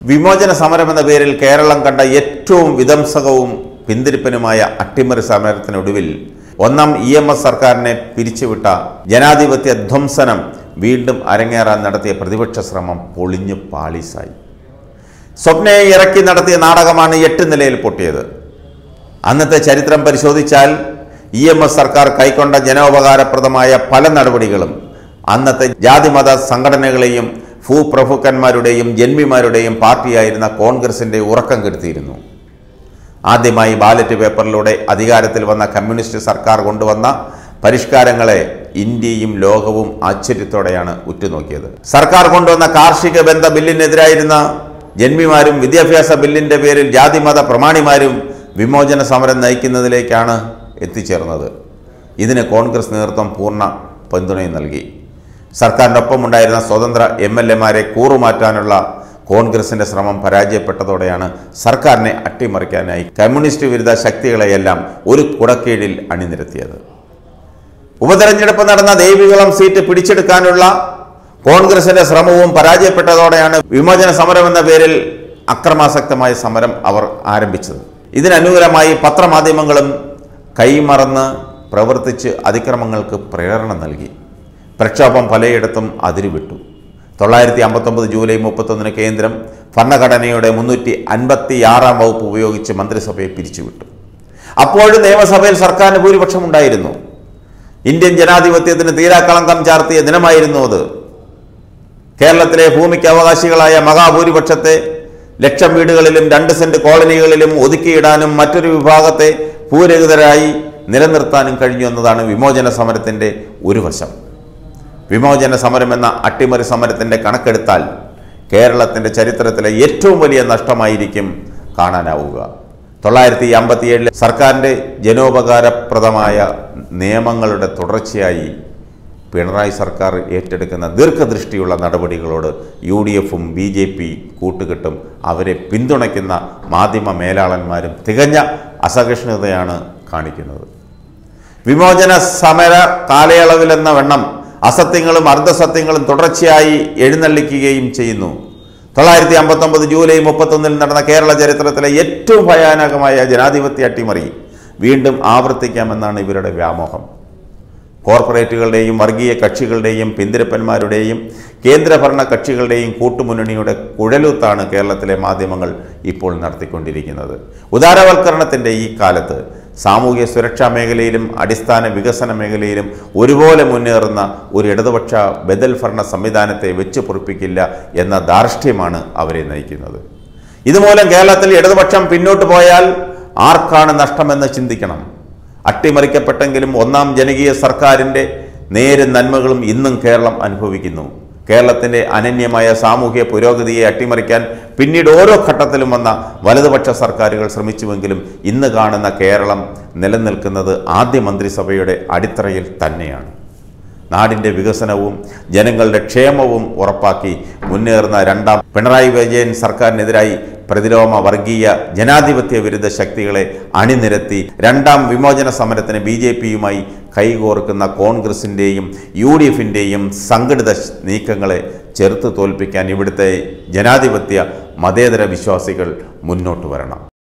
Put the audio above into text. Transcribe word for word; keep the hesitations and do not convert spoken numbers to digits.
വിമോചന സമരമെന്ന പേരിൽ കേരളം കണ്ട ഏറ്റവും വിധ്വംസകവും പിന്തിരിപ്പനുമായ അട്ടിമറി സമരത്തിനൊടുവിൽ ഒന്നാം ഇ എം എസ് സർക്കാരിനെ പിരിച്ചുവിട്ട ജനാധിപത്യ ധ്വംസനം വീണ്ടും അരങ്ങേറാൻ നടത്തിയ പ്രതിപക്ഷ ശ്രമം പൊളിഞ്ഞു പാളീസായി. സ്വപ്നയെ ഇറക്കി നടത്തിയ നാടകമാണ് എട്ട് നിലയിൽ പൊട്ടിയത്. അന്നത്തെ ചരിത്രം പരിശോധിച്ചാൽ ഇ എം എസ് സർക്കാർ കൈക്കൊണ്ട ജനോപകാരപ്രദമായ പല നടപടികളും അന്നത്തെ ജാതിമത സംഘടനകളെയും ഭൂപ്രഭുക്കന്മാരുടെയും ജന്മിമാരുടെയും പാർട്ടിയായിരുന്ന കോൺഗ്രസിൻ്റെ ഉറക്കം കെടുത്തിയിരുന്നു. ആദ്യമായി ബാലറ്റ് പേപ്പറിലൂടെ അധികാരത്തിൽ വന്ന കമ്മ്യൂണിസ്റ്റ് സർക്കാർ കൊണ്ടുവന്ന പരിഷ്കാരങ്ങളെ ഇന്ത്യയും ലോകവും ആശ്ചര്യത്തോടെയാണ് ഉറ്റുനോക്കിയത്. സർക്കാർ കൊണ്ടുവന്ന കാർഷിക ബന്ധ ബില്ലിനെതിരായിരുന്ന ജന്മിമാരും വിദ്യാഭ്യാസ ബില്ലിൻ്റെ പേരിൽ ജാതിമത പ്രമാണിമാരും വിമോചന സമരം നയിക്കുന്നതിലേക്കാണ് എത്തിച്ചേർന്നത്. ഇതിന് കോൺഗ്രസ് നേതൃത്വം പൂർണ്ണ പിന്തുണയും നൽകി. സർക്കാരിൻ്റെ ഒപ്പമുണ്ടായിരുന്ന സ്വതന്ത്ര എം എൽ എമാരെ കൂറുമാറ്റാനുള്ള കോൺഗ്രസിൻ്റെ ശ്രമം പരാജയപ്പെട്ടതോടെയാണ് സർക്കാരിനെ അട്ടിമറിക്കാനായി കമ്മ്യൂണിസ്റ്റ് വിരുദ്ധ ശക്തികളെയെല്ലാം ഒരു കുടക്കീഴിൽ അണിനിരത്തിയത്. ഉപതെരഞ്ഞെടുപ്പ് നടന്ന ദേവികുളം സീറ്റ് പിടിച്ചെടുക്കാനുള്ള കോൺഗ്രസിൻ്റെ ശ്രമവും പരാജയപ്പെട്ടതോടെയാണ് വിമോചന സമരമെന്ന പേരിൽ അക്രമാസക്തമായ സമരം അവർ ആരംഭിച്ചത്. ഇതിനനുകൂലമായി പത്രമാധ്യമങ്ങളും കൈമറന്ന് പ്രവർത്തിച്ച് അതിക്രമങ്ങൾക്ക് പ്രേരണ നൽകി. പ്രക്ഷോഭം പലയിടത്തും അതിരുവിട്ടു. തൊള്ളായിരത്തി അമ്പത്തൊമ്പത് ജൂലൈ മുപ്പത്തൊന്നിന് കേന്ദ്രം ഭരണഘടനയുടെ മുന്നൂറ്റി അൻപത്തി ആറാം വകുപ്പ് ഉപയോഗിച്ച് മന്ത്രിസഭയെ പിരിച്ചുവിട്ടു. അപ്പോഴും നിയമസഭയിൽ സർക്കാരിന് ഭൂരിപക്ഷം ഉണ്ടായിരുന്നു. ഇന്ത്യൻ ജനാധിപത്യത്തിന് തീരാക്കളങ്കം ചാർത്തിയ ദിനമായിരുന്നു അത്. കേരളത്തിലെ ഭൂമിക്ക് അവകാശികളായ മഹാഭൂരിപക്ഷത്തെ ലക്ഷം വീടുകളിലും രണ്ട് സെന്റ് കോളനികളിലും ഒതുക്കിയിടാനും മറ്റൊരു വിഭാഗത്തെ ഭൂരഹിതരായി നിലനിർത്താനും കഴിഞ്ഞു എന്നതാണ് വിമോചന സമരത്തിൻ്റെ ഒരു വശം. വിമോചന സമരമെന്ന അട്ടിമറി സമരത്തിൻ്റെ കണക്കെടുത്താൽ കേരളത്തിൻ്റെ ചരിത്രത്തിലെ ഏറ്റവും വലിയ നഷ്ടമായിരിക്കും കാണാനാവുക. തൊള്ളായിരത്തി അമ്പത്തിയേഴിലെ സർക്കാരിൻ്റെ ജനോപകാരപ്രദമായ നിയമങ്ങളുടെ തുടർച്ചയായി പിണറായി സർക്കാർ ഏറ്റെടുക്കുന്ന ദീർഘദൃഷ്ടിയുള്ള നടപടികളോട് യു ഡി എഫും ബി ജെ പി കൂട്ടുകെട്ടും അവരെ പിന്തുണയ്ക്കുന്ന മാധ്യമ മേലാളന്മാരും തികഞ്ഞ അസഹിഷ്ണുതയാണ് കാണിക്കുന്നത്. വിമോചന സമര കാലയളവിലെന്ന വണ്ണം അസത്യങ്ങളും അർദ്ധസത്യങ്ങളും തുടർച്ചയായി എഴുന്നള്ളിക്കുകയും ചെയ്യുന്നു. തൊള്ളായിരത്തി അമ്പത്തൊമ്പത് ജൂലൈ മുപ്പത്തൊന്നിൽ നടന്ന കേരള ചരിത്രത്തിലെ ഏറ്റവും ഭയാനകമായ ജനാധിപത്യ അട്ടിമറി വീണ്ടും ആവർത്തിക്കാമെന്നാണ് ഇവരുടെ വ്യാമോഹം. കോർപ്പറേറ്റുകളുടെയും വർഗീയ കക്ഷികളുടെയും പിന്തിരപ്പന്മാരുടെയും കേന്ദ്രഭരണ കക്ഷികളുടെയും കൂട്ടുമുന്നണിയുടെ കുഴലൂത്താണ് കേരളത്തിലെ മാധ്യമങ്ങൾ ഇപ്പോൾ നടത്തിക്കൊണ്ടിരിക്കുന്നത്. ഉദാരവൽക്കരണത്തിൻ്റെ ഈ കാലത്ത് സാമൂഹ്യ സുരക്ഷാ മേഖലയിലും അടിസ്ഥാന വികസന മേഖലയിലും ഒരുപോലെ മുന്നേറുന്ന ഒരു ഇടതുപക്ഷ ബദൽ ഭരണ സംവിധാനത്തെ വെച്ച് പൊറുപ്പിക്കില്ല എന്ന ധാർഷ്ട്യമാണ് അവരെ നയിക്കുന്നത്. ഇതുമൂലം കേരളത്തിൽ ഇടതുപക്ഷം പിന്നോട്ട് പോയാൽ ആർക്കാണ് നഷ്ടമെന്ന് ചിന്തിക്കണം. അട്ടിമറിക്കപ്പെട്ടെങ്കിലും ഒന്നാം ജനകീയ സർക്കാരിൻ്റെ നേരും നന്മകളും ഇന്നും കേരളം അനുഭവിക്കുന്നു. കേരളത്തിൻ്റെ അനന്യമായ സാമൂഹ്യ പുരോഗതിയെ അട്ടിമറിക്കാൻ പിന്നീട് ഓരോ ഘട്ടത്തിലും വന്ന വലതുപക്ഷ സർക്കാരുകൾ ശ്രമിച്ചുവെങ്കിലും ഇന്ന് കാണുന്ന കേരളം നിലനിൽക്കുന്നത് ആദ്യ മന്ത്രിസഭയുടെ അടിത്തറയിൽ തന്നെയാണ്. നാടിൻ്റെ വികസനവും ജനങ്ങളുടെ ക്ഷേമവും ഉറപ്പാക്കി മുന്നേറുന്ന രണ്ടാം പിണറായി വിജയൻ സർക്കാരിനെതിരായി പ്രതിലോമ വർഗീയ ജനാധിപത്യ വിരുദ്ധ ശക്തികളെ അണിനിരത്തി രണ്ടാം വിമോചന സമരത്തിന് ബി ജെ പിയുമായി കൈകോർക്കുന്ന കോൺഗ്രസിൻ്റെയും യു ഡി എഫിൻ്റെയും സംഘടിത നീക്കങ്ങളെ ചെറുത്തു തോൽപ്പിക്കാൻ ഇവിടുത്തെ ജനാധിപത്യ മതേതര വിശ്വാസികൾ മുന്നോട്ട് വരണം.